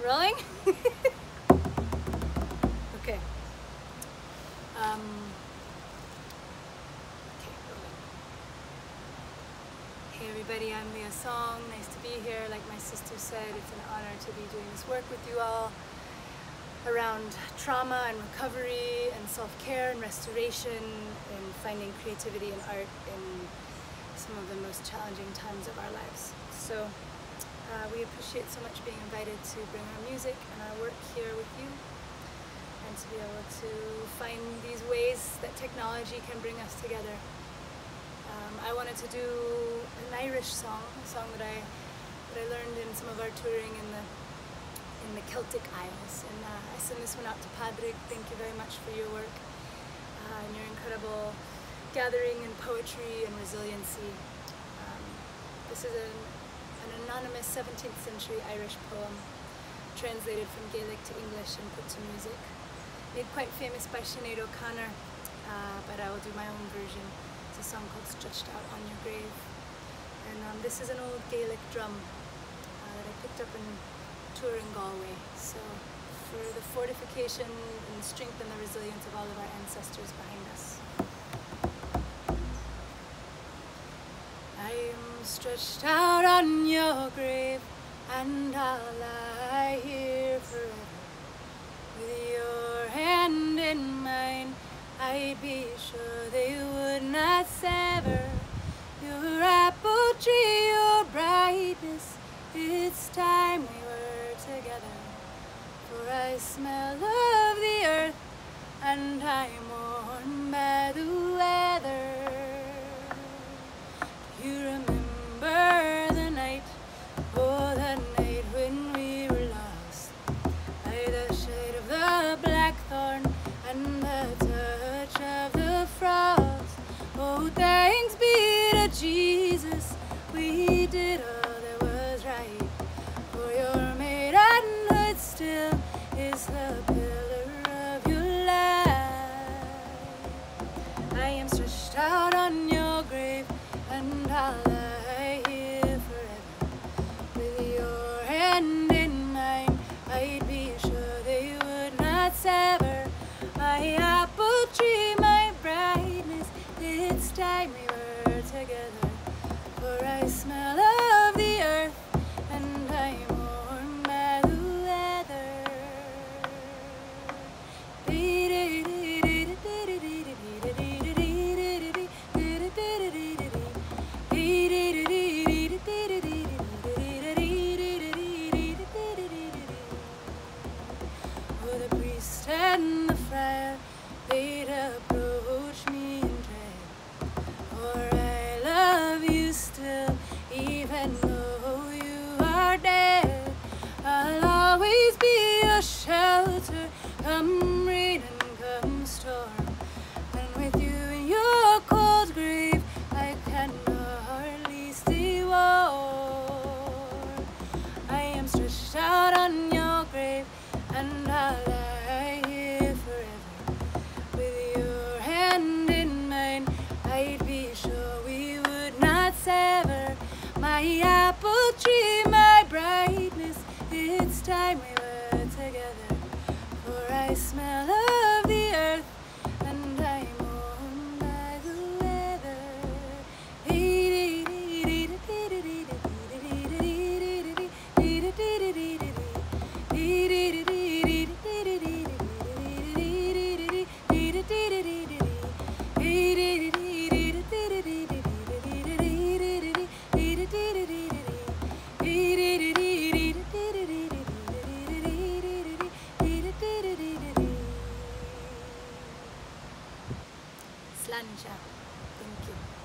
Rolling? Okay. Okay, rolling. Hey everybody, I'm Leah Song. Nice to be here. Like my sister said, it's an honor to be doing this work with you all around trauma and recovery and self-care and restoration and finding creativity and art in some of the most challenging times of our lives. So we appreciate so much being invited to bring our music and our work here with you, and to be able to find these ways that technology can bring us together. I wanted to do an Irish song, a song that I learned in some of our touring in the Celtic Isles, and I send this one out to Padraig. Thank you very much for your work and your incredible gathering in poetry and resiliency. This is an anonymous 17th century Irish poem translated from Gaelic to English and put to music. Made quite famous by Sinead O'Connor, but I will do my own version. It's a song called Stretched Out on Your Grave. And this is an old Gaelic drum that I picked up in tour in Galway. So for the fortification and the strength and the resilience of all of our ancestors behind us. I'm stretched out on your grave, and I'll lie here forever. With your hand in mine, I'd be sure they would not sever. Your apple tree, your brightness, it's time we were together. For I smell of the earth, and I'm worn by the weather. You remember the night, oh the night when we were lost, by the shade of the blackthorn and the touch of the frost. Oh, thanks be to Jesus, we did all that was right. For your maidenhood still is the pillar of your life. I am stretched out on your grave, and I'll lie here forever. With your hand in mine, I'd be sure they would not sever. My apple tree, my brightness, it's time we were together. For I smell of the earth, and I'm warm by the weather. Oh, the priest and the friar, they'd approach me in dread. For I love you still, even though you are dead. I'll always be your shelter, come rain and come storm. And with you in your cold grave, I can hardly stay warm. I am stretched out on your grave, and I'll lie here forever. With your hand in mine, I'd be sure we would not sever. My apple tree, my brightness, it's time we were together. For I smell of the earth, and I'm warm by the weather. Sláinte. Thank you.